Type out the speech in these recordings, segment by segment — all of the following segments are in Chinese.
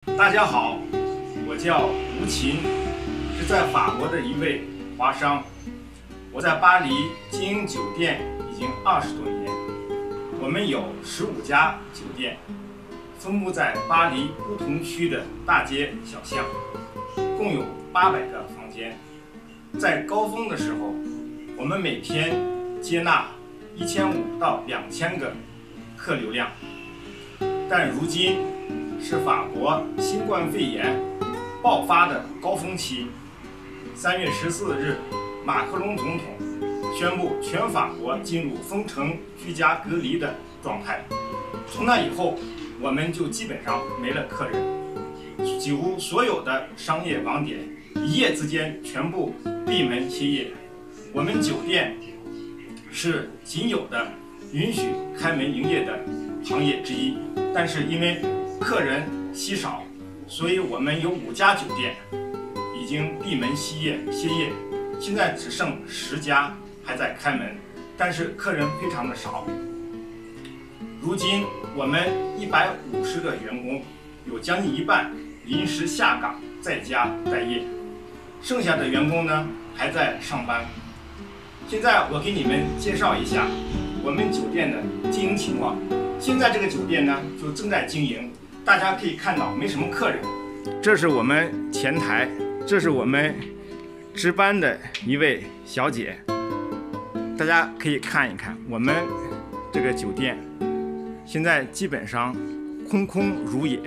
大家好，我叫吴琴，是在法国的一位华商。我在巴黎经营酒店已经20多年，我们有15家酒店，分布在巴黎不同区的大街小巷，共有800个房间。在高峰的时候，我们每天接纳1500到2000个客流量，但如今是法国新冠肺炎爆发的高峰期。3月14日，马克龙总统宣布全法国进入封城居家隔离的状态。从那以后，我们就基本上没了客人，几乎所有的商业网点一夜之间全部闭门歇业。我们酒店是仅有的允许开门营业的行业之一，但是因为客人稀少，所以我们有5家酒店已经闭门歇业，现在只剩10家还在开门，但是客人非常的少。如今我们150个员工，有将近一半临时下岗在家待业，剩下的员工呢还在上班。现在我给你们介绍一下我们酒店的经营情况。现在这个酒店呢就正在经营，大家可以看到没什么客人。这是我们前台，这是我们值班的一位小姐，大家可以看一看我们这个酒店现在基本上空空如也。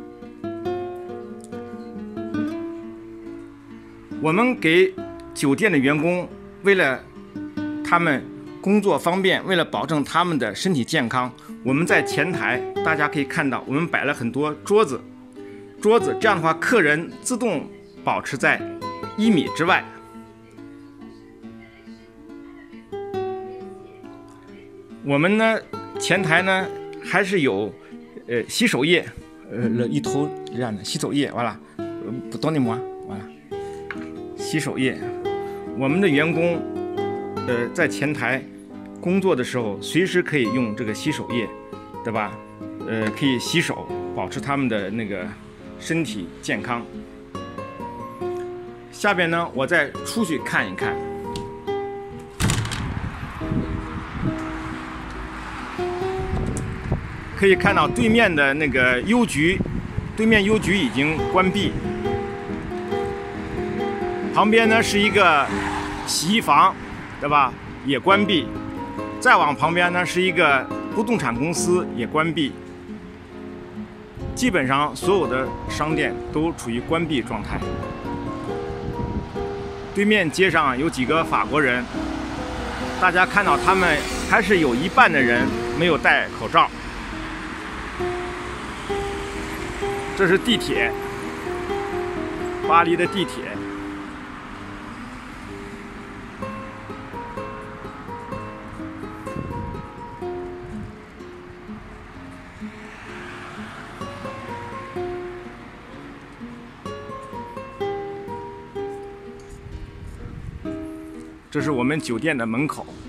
我们给酒店的员工，为了他们工作方便，为了保证他们的身体健康，我们在前台大家可以看到，我们摆了很多桌子，这样的话客人自动保持在1米之外。我们呢前台呢还是有洗手液，一头这样的洗手液，完了不懂你么？完了洗手液。我们的员工在前台工作的时候，随时可以用这个洗手液，对吧？可以洗手，保持他们的那个身体健康。下边呢，我再出去看一看。可以看到对面的那个邮局，已经关闭。旁边呢是一个洗衣房，对吧？也关闭。再往旁边呢是一个不动产公司，也关闭。基本上所有的商店都处于关闭状态。对面街上有几个法国人，大家看到他们还是有一半的人没有戴口罩。这是地铁，巴黎的地铁。这是我们酒店的门口。